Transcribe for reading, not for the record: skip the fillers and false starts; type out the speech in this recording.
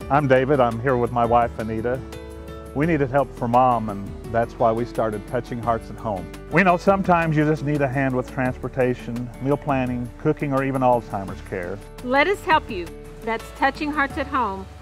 I'm David. I'm here with my wife, Anita. We needed help for Mom, and that's why we started Touching Hearts at Home. We know sometimes you just need a hand with transportation, meal planning, cooking, or even Alzheimer's care. Let us help you. That's Touching Hearts at Home,